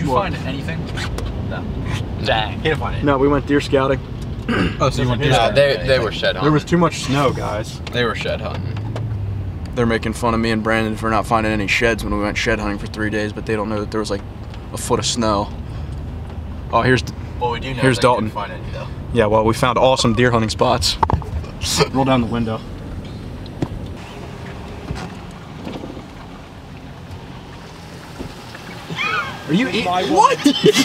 you find anything? No. Dang. He didn't find anything. No, we went deer scouting. Oh, so you went deer scouting? They were shed hunting. There was too much snow, guys. They were shed hunting. They're making fun of me and Brandon for not finding any sheds when we went shed hunting for 3 days, but they don't know that there was like a foot of snow. Oh, here's here's Dalton. Find any, though. Yeah, well, we found awesome deer hunting spots. Roll down the window. Are you eating? What?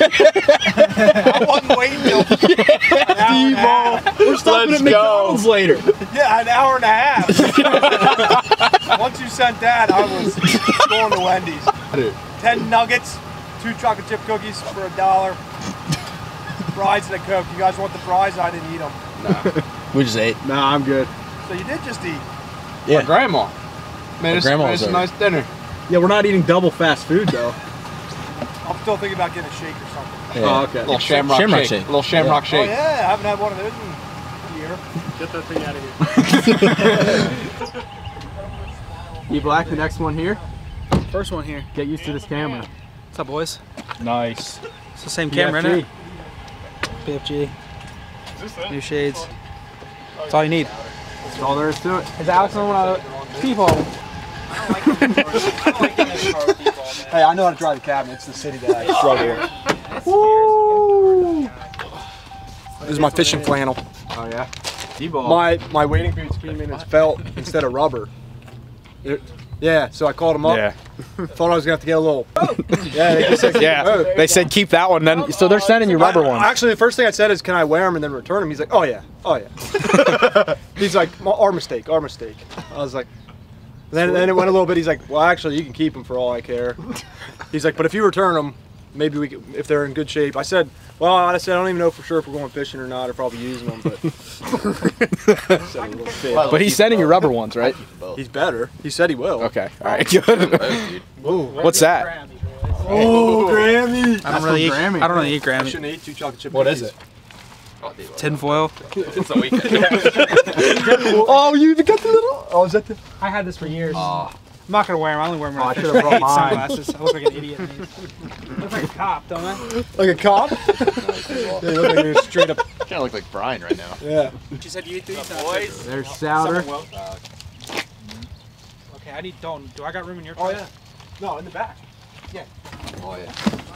I wasn't waiting till We're stopping at McDonald's later. Yeah, an hour and a half. Once you sent that, I was going to Wendy's. 10 nuggets, 2 chocolate chip cookies for $1. Fries and a Coke. You guys want the fries? I didn't eat them. No. We just ate. Nah, I'm good. So you did just eat? Yeah. My grandma made us a nice dinner. Yeah, we're not eating double fast food though. I'm still thinking about getting a shake or something. Yeah. Oh, okay. Little shamrock shake. Little shamrock shake. Oh yeah, I haven't had one of those in a year. Get that thing out of here. E-Black, the next one here. First one here. Get used to this camera. What's up, boys? Nice. It's the same camera, isn't it? BFG. New shades. That's all you need. That's all there is to it. Is Alex on one of the people? Hey, I know how to drive the cabinet. It's the city that I struggle with. Woo! This is my fishing flannel. Oh yeah. D-ball. My wading boots came in as felt instead of rubber. Yeah, so I called them up. Yeah. Thought I was gonna have to get a little. Yeah, they just said, They said keep that one then. So they're sending you rubber ones. Actually, the first thing I said is, "Can I wear them and then return them?" He's like, "Oh yeah, oh yeah." He's like, "Our mistake, our mistake." I was like, then it went a little bit. He's like, "Well, actually, you can keep them for all I care." He's like, "But if you return them, maybe we could, if they're in good shape." I said, "Well, I don't even know for sure if we're going fishing or not, or probably using them." But he's sending you rubber ones, right? He's better. He said he will. Okay. All right. Good. What's that? Oh, Grammy! I don't really eat I Grammy. shouldn't eat 2 chocolate chip. What is it? Tin foil. It's a weekend. Oh, you even got the little. Oh, is that the? I had this for years. I'm not gonna wear them. I only wear them. I should have brought mine. Sunglasses. I look like an idiot. I look like a cop, don't I? Like a cop? Yeah, you look like you're straight up. Kind of look like Brian right now. Yeah. She said you eat these. Boys. There's Souter. Okay, I need Dalton. Do I got room in your Oh car? yeah. No, in the back. Oh yeah.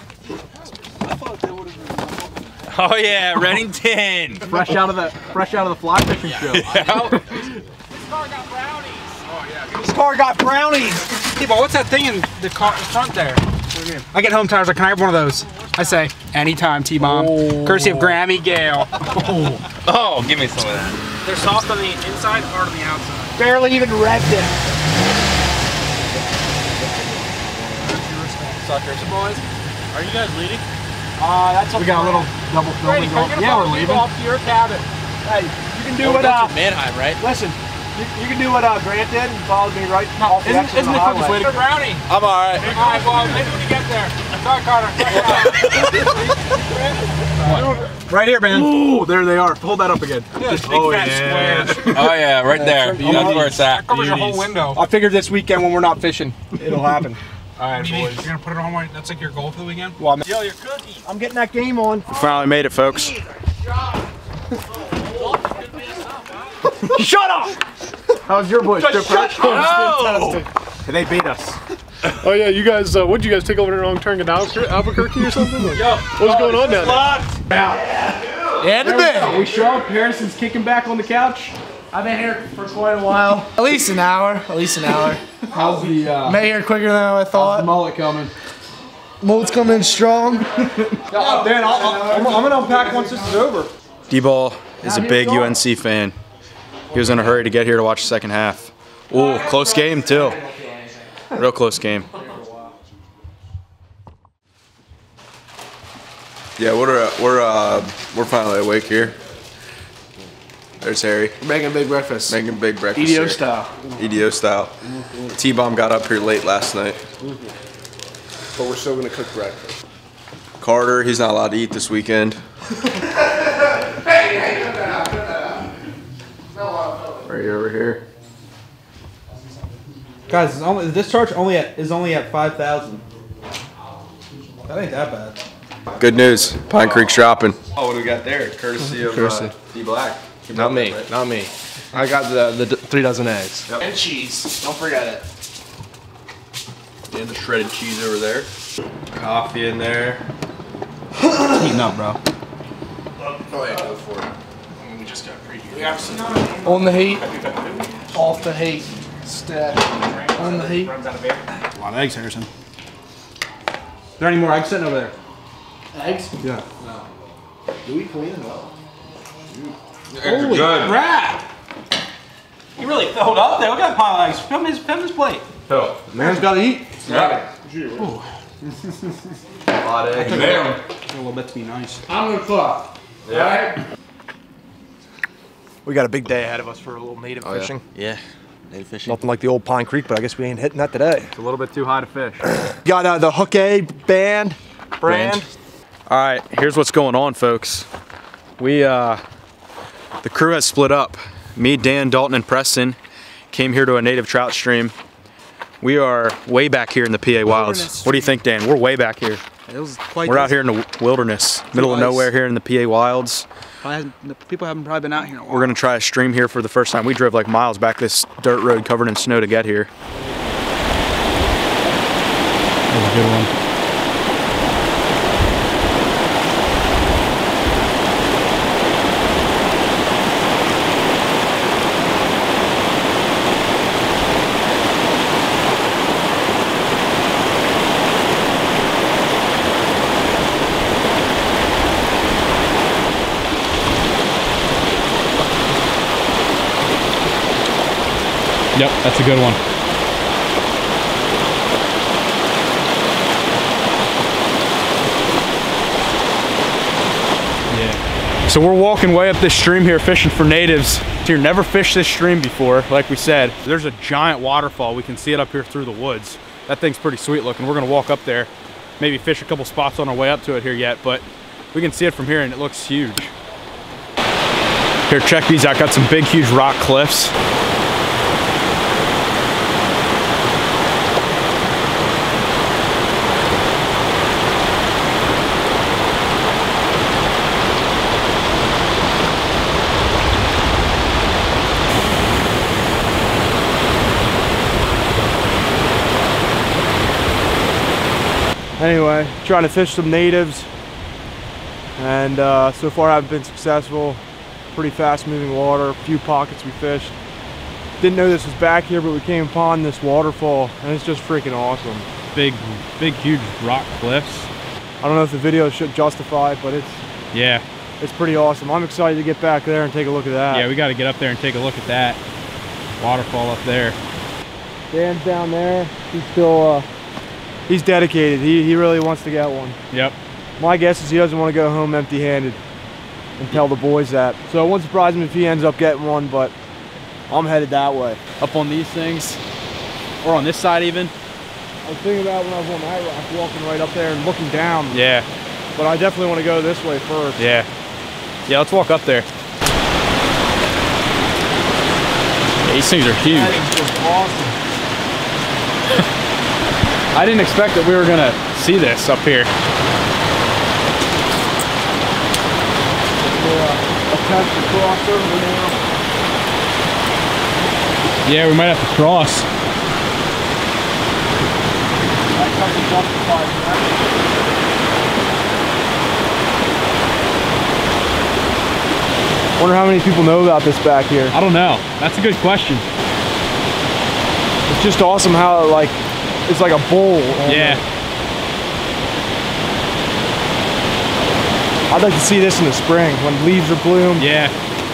Oh yeah, Reddington. Fresh out of the fly fishing show. This car got brownies. This car got brownies. People, what's that thing in the car front there? What do you mean? I get home, Tyler's like, can I have one of those? I say, anytime, T-Bomb. Courtesy of Grammy Gale. Oh, give me some of that. They're soft on the inside, hard on the outside. Barely even revved it. Suckers, boys. Are you guys leading? That's We got a little double filming going. Yeah, we're leaving. Off to your cabin. Hey, you can do what Manheim, right? listen. You can do what Grant did and follow me right off the exit of the highway. Brownie. I'm all right. All right, well, maybe when you get there. Sorry, Carter. Right here, man. Ooh, there they are. Hold that up again. Oh, yeah. Oh yeah, right there. That's where it's at. Covers your whole window. I figured this weekend when we're not fishing, it'll happen. All right, boys. You're going to put it on one? That's like your goal for the weekend? Well, Yo, your cookies. I'm getting that game on. We finally made it, folks. Shut up! How's your boys? Shut up! They beat us. oh yeah, you guys, what did you guys take over the wrong turn in Albuquerque or something? Like, what's going on down there? And the bed. We show up. Harrison's kicking back on the couch. I've been here for quite a while. At least an hour. How's the Made here quicker than I thought. mullet coming? Mullet's coming in strong. Dan, I'm gonna unpack once this is over. D-Ball is a big UNC fan. He was in a hurry to get here to watch the second half. Ooh, close game too. Real close game. Yeah, we're finally awake here. There's Harry. Making a big breakfast. Making big breakfast. EDO here. style. EDO style. T-Bomb got up here late last night. But we're still gonna cook breakfast. Carter, he's not allowed to eat this weekend. Right over here. Guys, this charge is only at 5,000. That ain't that bad. Good news. Pine Creek's dropping. Oh, what do we got there? Courtesy of D Black. Not me. Not me. I got the 3 dozen eggs. Yep. And cheese. Don't forget it. And the shredded cheese over there. Coffee in there. Heating up, bro. Oh yeah, go for it. We just got preheated. On the heat. Off the heat. Stack. On the heat. A lot of eggs, Harrison. Is there any more eggs sitting over there? Eggs? Yeah. Do we clean them up? Holy crap! You really filled up there. Look at that pile of eggs. Film his plate. Oh, Man's got to eat. yeah. A lot of eggs. A little bit to be nice. I'm gonna cook. Yeah. We got a big day ahead of us for a little native fishing. Yeah. Native fishing. Nothing like the old Pine Creek, but I guess we ain't hitting that today. It's a little bit too high to fish. Got the Hook A brand. All right, here's what's going on, folks. The crew has split up. Me, Dan, Dalton, and Preston came here to a native trout stream. We are way back here in the PA wilds. What do you think, Dan? We're way back here. It was quite. We're out here in the wilderness, middle of nowhere here in the PA wilds. People haven't probably been out here in a while. We're gonna try a stream here for the first time. We drove like miles back this dirt road covered in snow to get here. That was a good one. Yep, that's a good one. Yeah. So we're walking way up this stream here fishing for natives. Here, never fished this stream before, like we said. There's a giant waterfall. We can see it up here through the woods. That thing's pretty sweet looking. We're gonna walk up there, maybe fish a couple spots on our way up to it here yet, but we can see it from here and it looks huge. Here, check these out. Got some big, huge rock cliffs. Anyway, trying to fish some natives, and so far I haven't been successful. Pretty fast moving water, a few pockets we fished. Didn't know this was back here, but we came upon this waterfall and it's just freaking awesome. Big, huge rock cliffs. I don't know if the video should justify it, but Yeah. it's pretty awesome. I'm excited to get back there and take a look at that. Yeah, we got to get up there and take a look at that waterfall up there. Dan's down there. He's still, he's dedicated. He really wants to get one. Yep. My guess is he doesn't want to go home empty-handed and tell the boys that. So it wouldn't surprise me if he ends up getting one, but I'm headed that way. Up on these things, or on this side even. I was thinking about when I was on that rock, walking right up there and looking down. Yeah. But I definitely want to go this way first. Yeah. Yeah, let's walk up there. Yeah, these things are huge. That is just awesome. I didn't expect that we were gonna see this up here. Attempt to cross over now. Yeah, we might have to cross. That doesn't justify that. Wonder how many people know about this back here. I don't know. That's a good question. It's just awesome how it's like a bowl. Yeah. I'd like to see this in the spring when leaves are bloom. Yeah.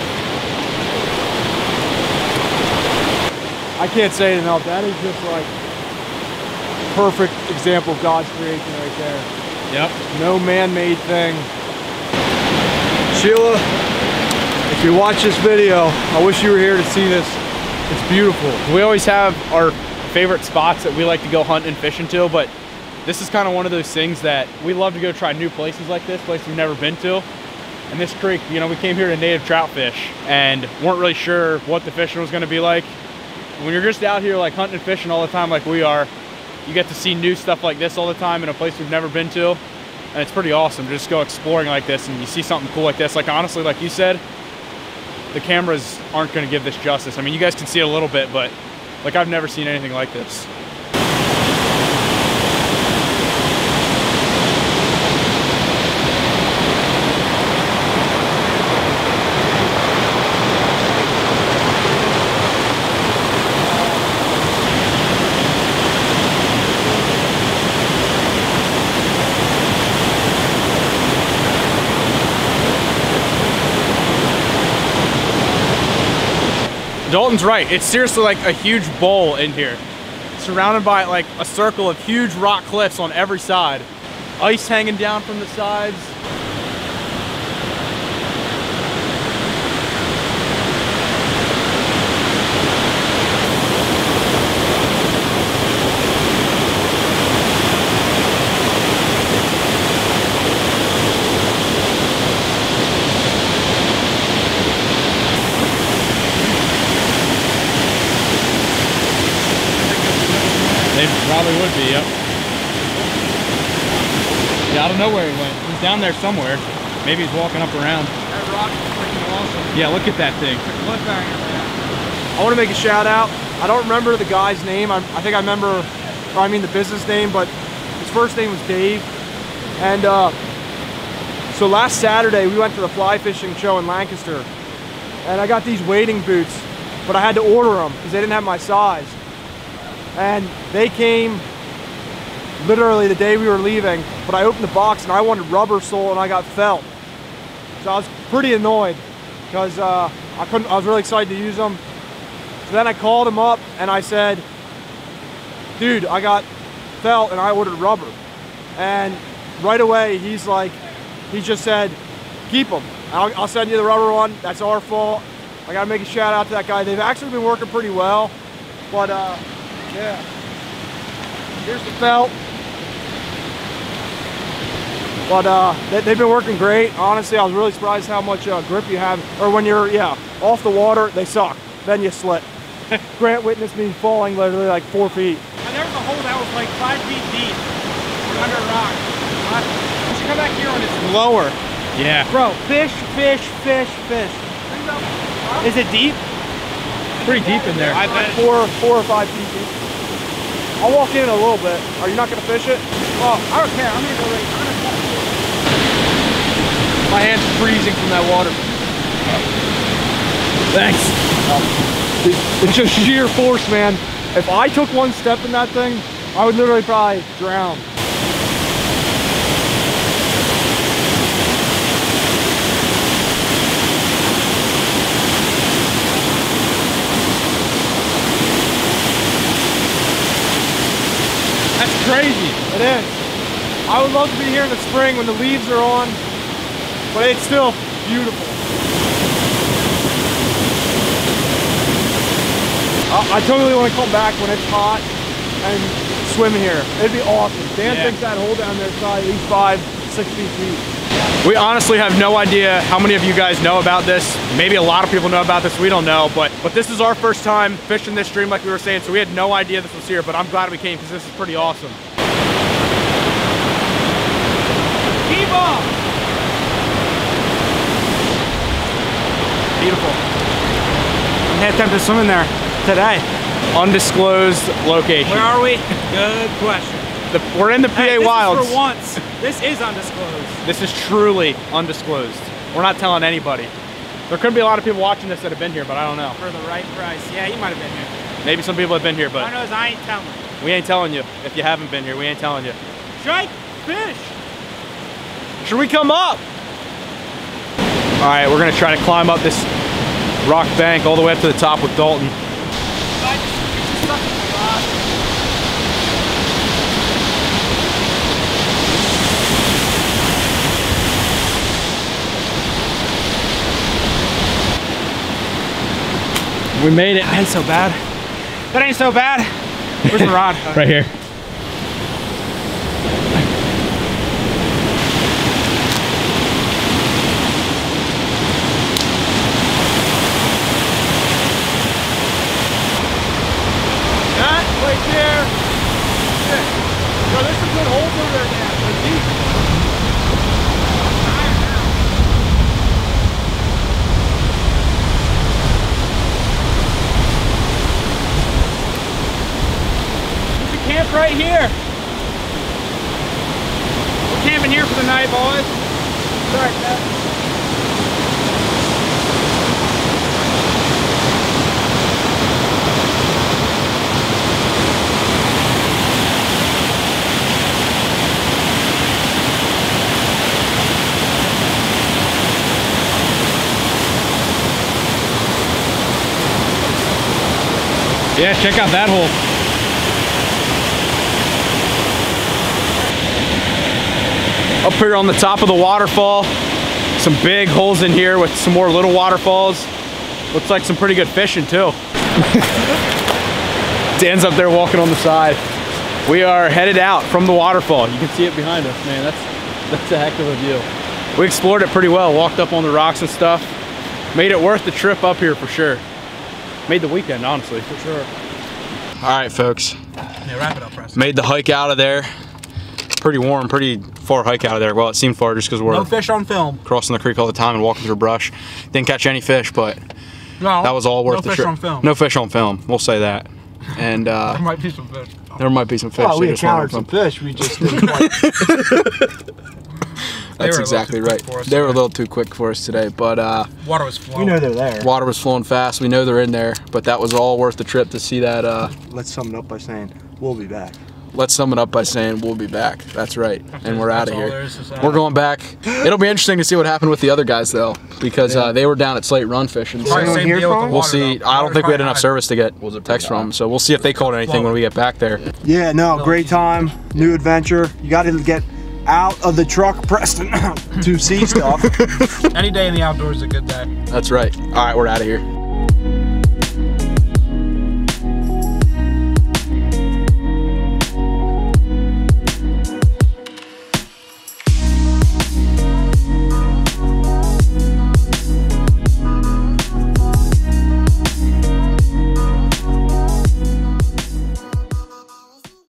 I can't say it enough. That is just like perfect example of God's creation right there. Yep. No man-made thing. Sheila, if you watch this video, I wish you were here to see this. It's beautiful. We always have our favorite spots that we like to go hunt and fish into, but this is kind of one of those things that we love to go try new places like this, places we've never been to. And this creek, you know, we came here to native trout fish and weren't really sure what the fishing was going to be like. When you're just out here like hunting and fishing all the time like we are, you get to see new stuff like this all the time in a place we've never been to. And it's pretty awesome to just go exploring like this and you see something cool like this. Like honestly, like you said, the cameras aren't gonna give this justice. I mean, you guys can see it a little bit, but like I've never seen anything like this. Dalton's right. It's seriously like a huge bowl in here, surrounded by like a circle of huge rock cliffs on every side. Ice hanging down from the sides. They probably would be, yep. Yeah, I don't know where he went. He's down there somewhere. Maybe he's walking up around. That rock is freaking awesome. Yeah, look at that thing. Cliffhanger, man. I want to make a shout out. I don't remember the guy's name. I think I remember, or I mean the business name, but his first name was Dave. And so last Saturday we went to the fly fishing show in Lancaster, and I got these wading boots, but I had to order them because they didn't have my size. And they came literally the day we were leaving, but I opened the box and I wanted rubber sole and I got felt. So I was pretty annoyed because I was really excited to use them. So then I called him up and I said, dude, I got felt and I ordered rubber. And right away he just said, keep them. I'll send you the rubber one. That's our fault. I gotta make a shout out to that guy. They've actually been working pretty well, but yeah. Here's the felt. But they've been working great. Honestly, I was really surprised how much grip you have. Or when you're, off the water, they suck. Then you slip. Grant witnessed me falling literally like 4 feet. And there was a hole that was like 5 feet deep under a rock. You should come back here when it's lower. Yeah. Bro, fish, fish, fish, fish. Is it deep? Pretty deep in there. I bet. 4 or 5 feet deep. I'll walk in a little bit. Are you not gonna fish it? Well, I don't care. I'm gonna go right. My hand's freezing from that water. Thanks. It's just sheer force, man. If I took one step in that thing, I would literally probably drown. That's crazy. It is. I would love to be here in the spring when the leaves are on, but it's still beautiful. I totally want to come back when it's hot and swim here. It'd be awesome. Dan thinks that hole down there is probably at least 5-6 feet deep. We honestly have no idea how many of you guys know about this. Maybe a lot of people know about this, we don't know, but this is our first time fishing this stream like we were saying, so we had no idea this was here, but I'm glad we came because this is pretty awesome. Keep on! Beautiful. I had time to swim in there today. Undisclosed location. Where are we? Good question. We're in the PA Wilds. For once, this is undisclosed. This is truly undisclosed. We're not telling anybody. There could be a lot of people watching this that have been here, but I don't know. For the right price. Yeah, you might have been here. Maybe some people have been here, but I know I ain't telling you. we ain't telling you. If you haven't been here, we ain't telling you. Strike fish. Should we come up? All right, we're gonna try to climb up this rock bank all the way up to the top with Dalton. We made it. That ain't so bad. That ain't so bad. Where's the rod? Right here. That right there. in here for the night, boys. All right, Dad. Yeah, check out that hole. Up here on the top of the waterfall, some big holes in here with some more little waterfalls. Looks like some pretty good fishing too. Dan's up there walking on the side. We are headed out from the waterfall. You can see it behind us, man. That's a heck of a view. We explored it pretty well, walked up on the rocks and stuff. Made it worth the trip up here for sure. Made the weekend, honestly. For sure. All right, folks. Yeah, wrap it up, Preston. Made the hike out of there. Pretty warm, pretty far hike out of there. Well, it seemed far just because we're No fish on film. crossing the creek all the time and walking through brush. Didn't catch any fish, but No, that was all worth the trip. No fish on film. No fish on film. We'll say that. And There might be some fish. there might be some fish. Oh, we They just weren't encountered on some film. fish. We just didn't quite. That's were a little exactly too quick right. for us They were a today. little too quick for us today, but Water was flowing. We know they're there. water was flowing fast. We know they're in there, but that was all worth the trip to see that. Let's sum it up by saying we'll be back. Let's sum it up by saying we'll be back. That's right, and we're out That's of all here. there is to say. We're going back. It'll be interesting to see what happened with the other guys though, because they were down at Slate Run fishing. Probably So same hear deal with from the them? we'll water, see. though. I don't Water's think we had probably enough high. service to get text from them, so we'll see if they called anything when we get back there. Yeah, no, great time, new adventure. You got to get out of the truck, Preston, to see stuff. Any day in the outdoors is a good day. That's right. All right, we're out of here.